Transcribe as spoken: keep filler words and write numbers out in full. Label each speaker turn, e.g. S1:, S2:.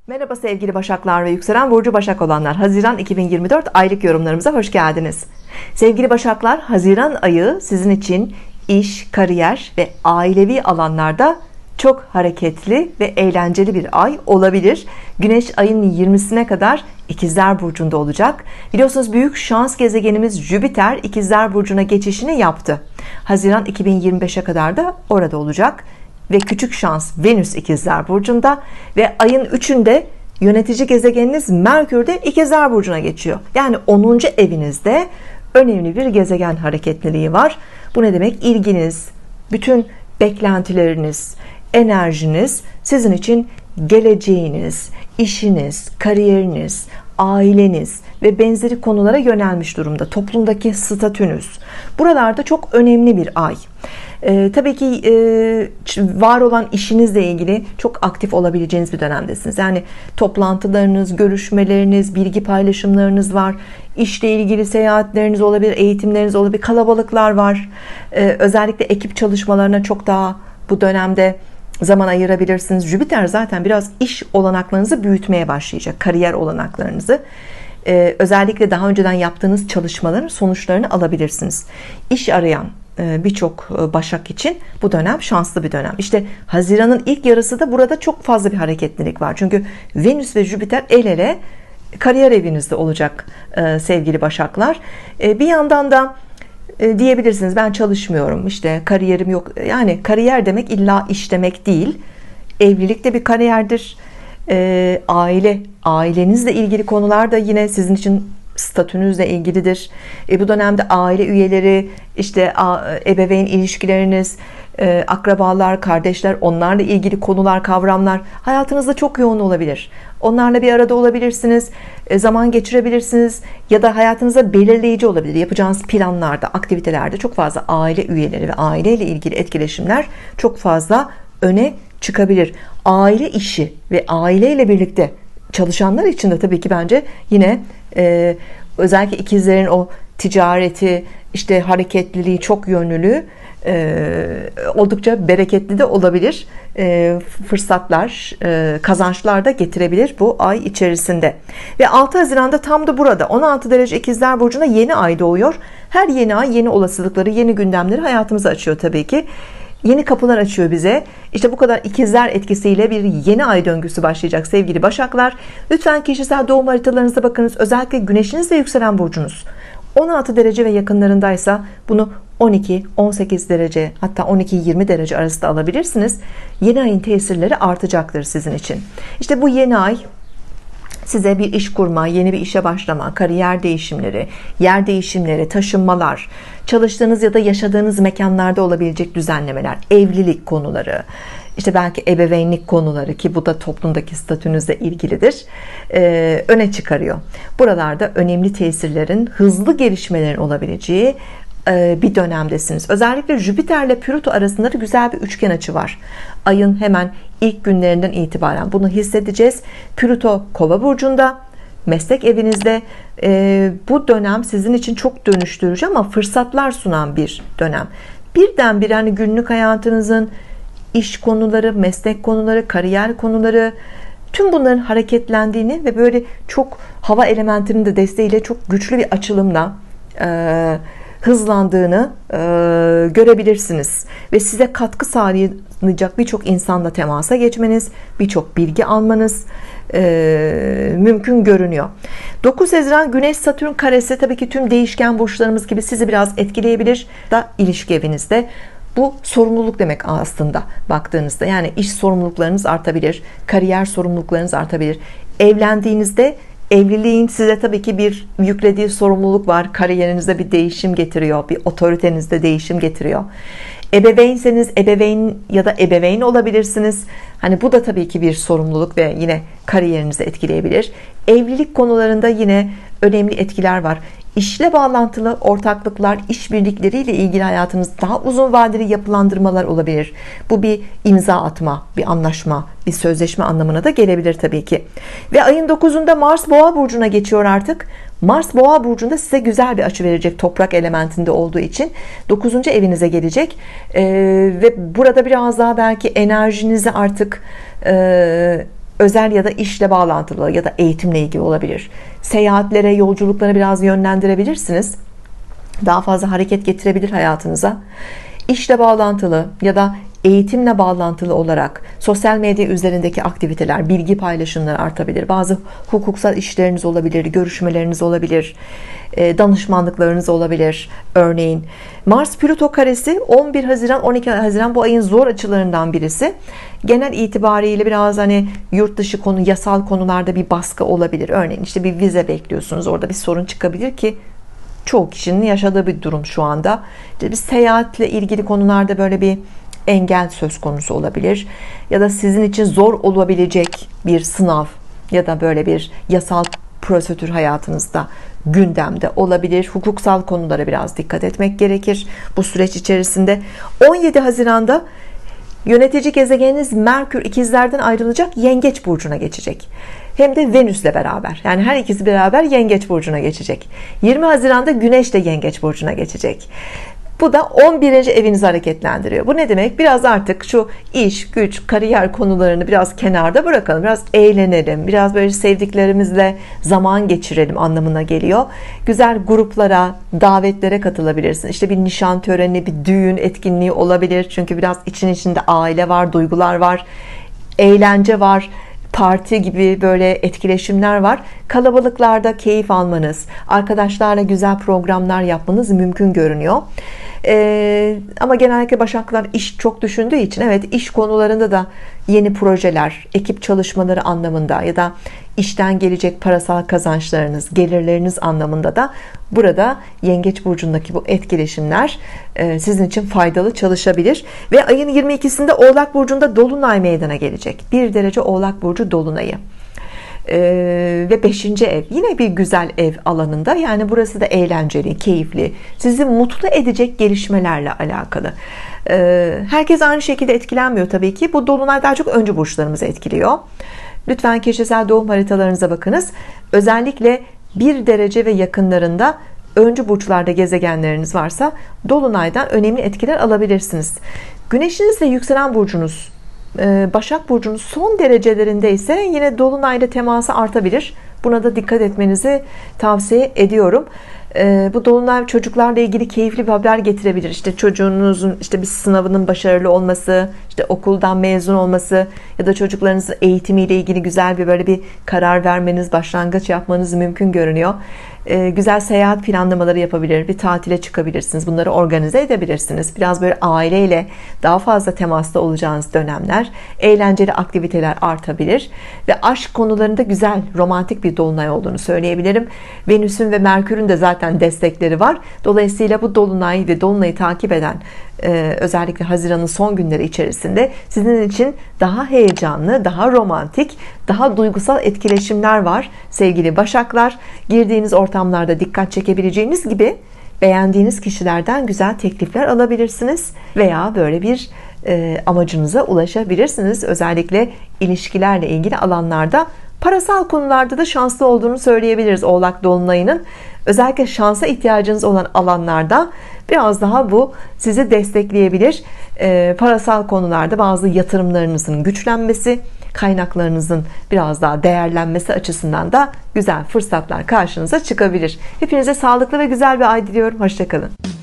S1: Merhaba sevgili Başaklar ve yükselen burcu Başak olanlar, Haziran iki bin yirmi dört aylık yorumlarımıza hoş geldiniz. Sevgili Başaklar, Haziran ayı sizin için iş, kariyer ve ailevi alanlarda çok hareketli ve eğlenceli bir ay olabilir. Güneş ayın yirmisine kadar İkizler burcunda olacak. Biliyorsunuz büyük şans gezegenimiz Jüpiter İkizler burcuna geçişini yaptı. Haziran iki bin yirmi beşe kadar da orada olacak. Ve küçük şans Venüs İkizler burcunda ve ayın üçünde yönetici gezegeniniz Merkür de İkizler burcuna geçiyor. Yani onuncu evinizde önemli bir gezegen hareketliliği var. Bu ne demek? İlginiz, bütün beklentileriniz, enerjiniz sizin için geleceğiniz, işiniz, kariyeriniz, aileniz ve benzeri konulara yönelmiş durumda. Toplumdaki statünüz. Buralarda çok önemli bir ay. Ee, tabii ki e, var olan işinizle ilgili çok aktif olabileceğiniz bir dönemdesiniz. Yani toplantılarınız, görüşmeleriniz, bilgi paylaşımlarınız var. İşle ilgili seyahatleriniz olabilir, eğitimleriniz olabilir, kalabalıklar var. Ee, özellikle ekip çalışmalarına çok daha bu dönemde zaman ayırabilirsiniz. Jüpiter zaten biraz iş olanaklarınızı büyütmeye başlayacak, kariyer olanaklarınızı. Ee, özellikle daha önceden yaptığınız çalışmaların sonuçlarını alabilirsiniz. İş arayan birçok Başak için bu dönem şanslı bir dönem. İşte Haziran'ın ilk yarısı da burada çok fazla bir hareketlilik var. Çünkü Venüs ve Jüpiter el ele kariyer evinizde olacak sevgili Başaklar. Bir yandan da diyebilirsiniz ben çalışmıyorum, işte kariyerim yok. Yani kariyer demek illa iş demek değil. Evlilik de bir kariyerdir. Aile, ailenizle ilgili konular da yine sizin için statünüzle ilgilidir. E, bu dönemde aile üyeleri, işte ebeveyn ilişkileriniz, e, akrabalar, kardeşler, onlarla ilgili konular, kavramlar hayatınızda çok yoğun olabilir. Onlarla bir arada olabilirsiniz, e, zaman geçirebilirsiniz ya da hayatınıza belirleyici olabilir. Yapacağınız planlarda, aktivitelerde çok fazla aile üyeleri ve aileyle ilgili etkileşimler çok fazla öne çıkabilir. Aile işi ve aileyle birlikte çalışanlar için de tabii ki bence yine e, özellikle ikizlerin o ticareti, işte hareketliliği, çok yönlülüğü e, oldukça bereketli de olabilir. E, fırsatlar, e, kazançlar da getirebilir bu ay içerisinde. Ve altı Haziran'da tam da burada on altı derece İkizler burcuna yeni ay doğuyor. Her yeni ay yeni olasılıkları, yeni gündemleri hayatımıza açıyor tabii ki. Yeni kapılar açıyor bize. İşte bu kadar ikizler etkisiyle bir yeni ay döngüsü başlayacak sevgili Başaklar. Lütfen kişisel doğum haritalarınıza bakınız. Özellikle güneşiniz ve yükselen burcunuz on altı derece ve yakınlarındaysa bunu on iki on sekiz derece, hatta on iki yirmi derece arasında alabilirsiniz. Yeni ayın tesirleri artacaktır sizin için. İşte bu yeni ay size bir iş kurma, yeni bir işe başlama, kariyer değişimleri, yer değişimleri, taşınmalar, çalıştığınız ya da yaşadığınız mekanlarda olabilecek düzenlemeler, evlilik konuları, işte belki ebeveynlik konuları, ki bu da toplumdaki statünüzle ilgilidir, ee, öne çıkarıyor. Buralarda önemli tesirlerin, hızlı gelişmelerin olabileceği bir dönemdesiniz. Özellikle Jüpiter ile Plüto arasında da güzel bir üçgen açı var. Ayın hemen ilk günlerinden itibaren bunu hissedeceğiz. Plüto Kova burcunda, meslek evinizde. E, bu dönem sizin için çok dönüştürücü ama fırsatlar sunan bir dönem. Birdenbire hani günlük hayatınızın iş konuları, meslek konuları, kariyer konuları, tüm bunların hareketlendiğini ve böyle çok hava elementinin de desteğiyle çok güçlü bir açılımla e, hızlandığını e, görebilirsiniz ve size katkı sağlayacak birçok insanla temasa geçmeniz, birçok bilgi almanız e, mümkün görünüyor. dokuz Haziran Güneş Satürn karesi tabii ki tüm değişken burçlarımız gibi sizi biraz etkileyebilir da ilişki evinizde. Bu sorumluluk demek aslında baktığınızda. Yani iş sorumluluklarınız artabilir, kariyer sorumluluklarınız artabilir. Evlendiğinizde evliliğin size tabii ki bir yüklediği sorumluluk var. Kariyerinizde bir değişim getiriyor, bir otoritenizde değişim getiriyor. Ebeveynseniz ebeveyn ya da ebeveyn olabilirsiniz. Hani bu da tabii ki bir sorumluluk ve yine kariyerinizi etkileyebilir. Evlilik konularında yine önemli etkiler var. İşle bağlantılı ortaklıklar, işbirlikleriyle ilgili hayatınız daha uzun vadeli yapılandırmalar olabilir. Bu bir imza atma, bir anlaşma, bir sözleşme anlamına da gelebilir tabii ki. Ve ayın dokuzunda Mars Boğa burcuna geçiyor artık. Mars Boğa burcunda size güzel bir açı verecek, toprak elementinde olduğu için dokuzuncu evinize gelecek ee, ve burada biraz daha belki enerjinizi artık e, özel ya da işle bağlantılı ya da eğitimle ilgili olabilir. Seyahatlere, yolculuklara biraz yönlendirebilirsiniz. Daha fazla hareket getirebilir hayatınıza. İşle bağlantılı ya da eğitimle bağlantılı olarak sosyal medya üzerindeki aktiviteler, bilgi paylaşımları artabilir. Bazı hukuksal işleriniz olabilir, görüşmeleriniz olabilir, danışmanlıklarınız olabilir. Örneğin Mars Plüto karesi on bir Haziran on iki Haziran bu ayın zor açılarından birisi. Genel itibariyle biraz hani yurt dışı konu, yasal konularda bir baskı olabilir. Örneğin işte bir vize bekliyorsunuz, orada bir sorun çıkabilir ki çoğu kişinin yaşadığı bir durum şu anda. İşte bir seyahatle ilgili konularda böyle bir engel söz konusu olabilir ya da sizin için zor olabilecek bir sınav ya da böyle bir yasal prosedür hayatınızda gündemde olabilir. Hukuksal konulara biraz dikkat etmek gerekir bu süreç içerisinde. on yedi Haziran'da yönetici gezegeniniz Merkür ikizlerden ayrılacak, Yengeç burcuna geçecek. Hem de Venüs'le beraber, yani her ikisi beraber Yengeç burcuna geçecek. yirmi Haziran'da Güneş de Yengeç burcuna geçecek. Bu da on birinci evinizi hareketlendiriyor. Bu ne demek? Biraz artık şu iş, güç, kariyer konularını biraz kenarda bırakalım. Biraz eğlenelim. Biraz böyle sevdiklerimizle zaman geçirelim anlamına geliyor. Güzel gruplara, davetlere katılabilirsin. İşte bir nişan töreni, bir düğün etkinliği olabilir. Çünkü biraz için içinde aile var, duygular var, eğlence var. Parti gibi böyle etkileşimler var. Kalabalıklarda keyif almanız, arkadaşlarla güzel programlar yapmanız mümkün görünüyor. Ee, ama genellikle Başaklar iş çok düşündüğü için evet, iş konularında da yeni projeler, ekip çalışmaları anlamında ya da işten gelecek parasal kazançlarınız, gelirleriniz anlamında da burada Yengeç burcundaki bu etkileşimler e, sizin için faydalı çalışabilir. Ve ayın yirmi ikisinde Oğlak burcunda dolunay meydana gelecek. bir derece Oğlak burcu dolunayı. Ee, ve beşinci ev yine bir güzel ev alanında, yani burası da eğlenceli, keyifli, sizi mutlu edecek gelişmelerle alakalı. Ee, herkes aynı şekilde etkilenmiyor tabii ki. Bu dolunay daha çok öncü burçlarımızı etkiliyor. Lütfen kişisel doğum haritalarınıza bakınız. Özellikle bir derece ve yakınlarında öncü burçlarda gezegenleriniz varsa dolunaydan önemli etkiler alabilirsiniz. Güneşiniz ve yükselen burcunuz Başak burcunun son derecelerinde ise yine dolunayla teması artabilir. Buna da dikkat etmenizi tavsiye ediyorum. Bu dolunay çocuklarla ilgili keyifli bir haber getirebilir. İşte çocuğunuzun işte bir sınavının başarılı olması, işte okuldan mezun olması ya da çocuklarınızın eğitimiyle ilgili güzel bir böyle bir karar vermeniz, başlangıç yapmanız mümkün görünüyor. Güzel seyahat planlamaları yapabilir, bir tatile çıkabilirsiniz. Bunları organize edebilirsiniz. Biraz böyle aileyle daha fazla temasta olacağınız dönemler, eğlenceli aktiviteler artabilir ve aşk konularında güzel, romantik bir dolunay olduğunu söyleyebilirim. Venüs'ün ve Merkür'ün de zaten destekleri var. Dolayısıyla bu dolunay ve dolunayı takip eden özellikle Haziran'ın son günleri içerisinde sizin için daha heyecanlı, daha romantik, daha duygusal etkileşimler var sevgili Başaklar. Girdiğiniz ortamlarda dikkat çekebileceğiniz gibi beğendiğiniz kişilerden güzel teklifler alabilirsiniz veya böyle bir e, amacınıza ulaşabilirsiniz. Özellikle ilişkilerle ilgili alanlarda, parasal konularda da şanslı olduğunu söyleyebiliriz Oğlak dolunayının. Özellikle şansa ihtiyacınız olan alanlarda biraz daha bu sizi destekleyebilir. E, parasal konularda bazı yatırımlarınızın güçlenmesi, kaynaklarınızın biraz daha değerlenmesi açısından da güzel fırsatlar karşınıza çıkabilir. Hepinize sağlıklı ve güzel bir ay diliyorum. Hoşça kalın.